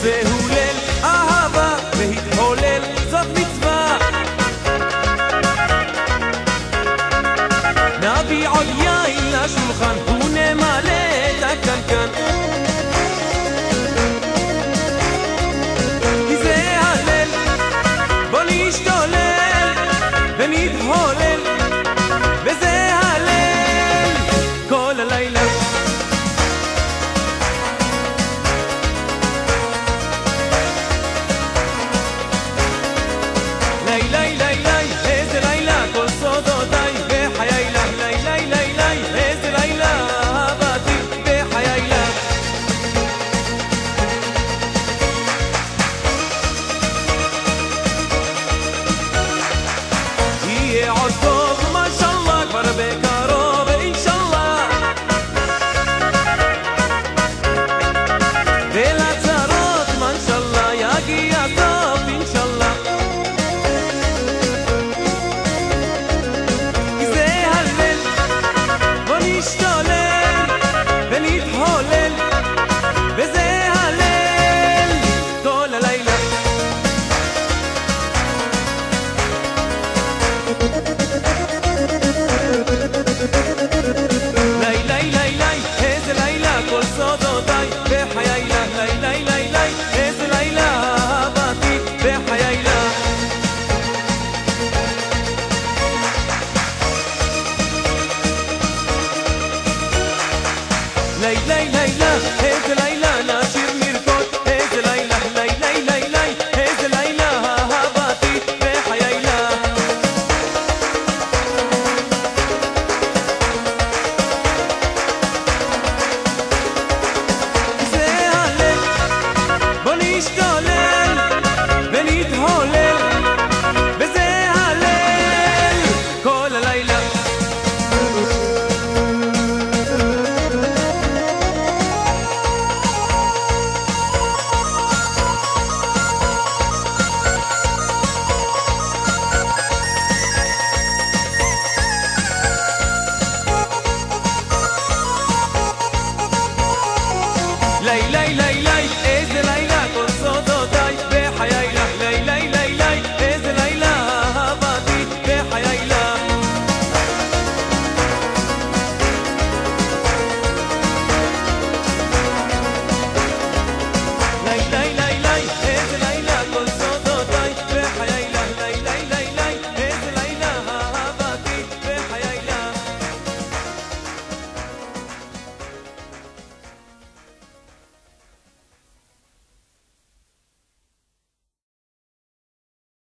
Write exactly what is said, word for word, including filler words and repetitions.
והוא ליל אהבה והתחולל, זאת מצווה. נביא עוד יין לשולחן ונמלא את הקנקן, כי זה הליל, בוא נשתולל ונתהולל, וזה הליל כל הלילה. לילה לילה איזה לילה, כל סודותיי בחיי לה. לילה לילה איזה לילה, אהבתי בחיי לה. יהיה עוד טוב משאללה, כבר בקרוב אינשאללה, ולצרות משאללה יגיע טוב אינשאללה, כי זה הליל, בוא נשתולל ונתהולל, וזה הליל כל הלילה. לילה לילה איזה לילה, כל סודותיי בחיי לה. לילה לילה איזה לילה, אהבתי בחיי לה. לילה לילה איזה לילה, נשיר נרקוד איזה לילה. לילה לילה איזה לילה, אהבתי בחיי לה. זה הליל, בוא נשתולל